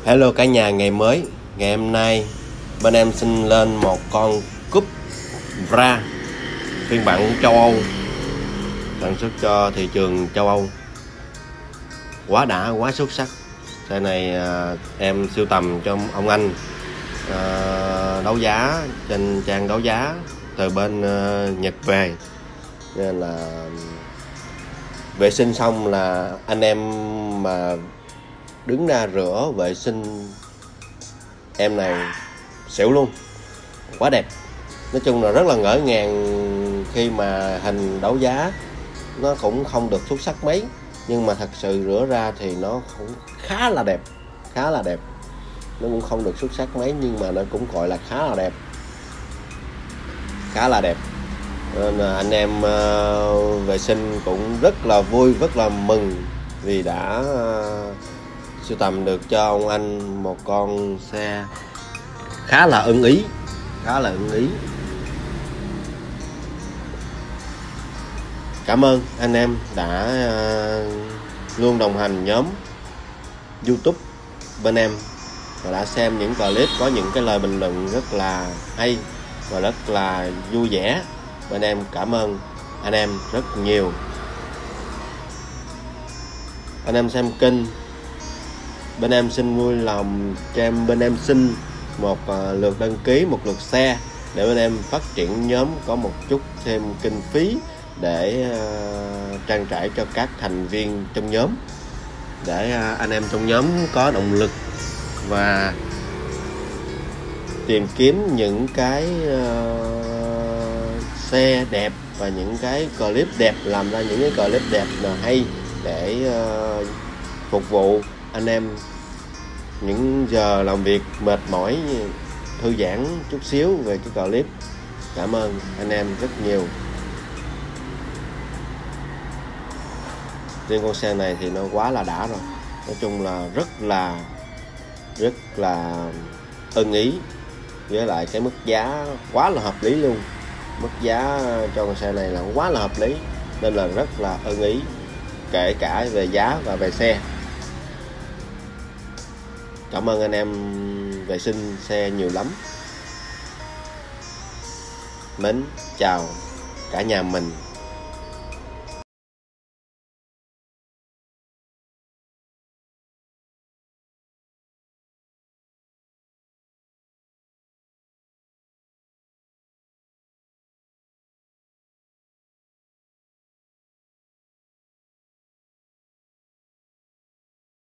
Hello cả nhà, ngày mới. Ngày hôm nay bên em xin lên một con Cupra phiên bản châu Âu, sản xuất cho thị trường châu Âu. Quá đã, quá xuất sắc. Xe này em sưu tầm cho ông anh đấu giá trên trang đấu giá từ bên Nhật về, nên là vệ sinh xong là anh em mà đứng ra rửa vệ sinh em này xỉu luôn, quá đẹp. Nói chung là rất là ngỡ ngàng khi mà hình đấu giá nó cũng không được xuất sắc mấy, nhưng mà thật sự rửa ra thì nó cũng khá là đẹp. Nó cũng không được xuất sắc mấy nhưng mà nó cũng gọi là khá là đẹp. Nên là anh em vệ sinh cũng rất là vui, rất là mừng vì đã sưu tầm được cho ông anh một con xe khá là ưng ý. Cảm ơn anh em đã luôn đồng hành nhóm YouTube bên em và đã xem những clip có những cái lời bình luận rất là hay và rất là vui vẻ. Bên em cảm ơn anh em rất nhiều. Anh em xem kênh, bên em xin vui lòng cho bên em xin một lượt đăng ký, một lượt share để bên em phát triển nhóm, có một chút thêm kinh phí để trang trải cho các thành viên trong nhóm, để anh em trong nhóm có động lực và tìm kiếm những cái xe đẹp và những cái clip đẹp, làm ra những cái clip đẹp là hay để phục vụ anh em những giờ làm việc mệt mỏi, thư giãn chút xíu về cái clip. Cảm ơn anh em rất nhiều. Riêng con xe này thì nó quá là đã rồi. Nói chung là rất là ưng ý, với lại cái mức giá quá là hợp lý luôn. Mức giá cho con xe này là quá là hợp lý, nên là rất là ưng ý, kể cả về giá và về xe. Cảm ơn anh em vệ sinh xe nhiều lắm. Mến chào cả nhà mình.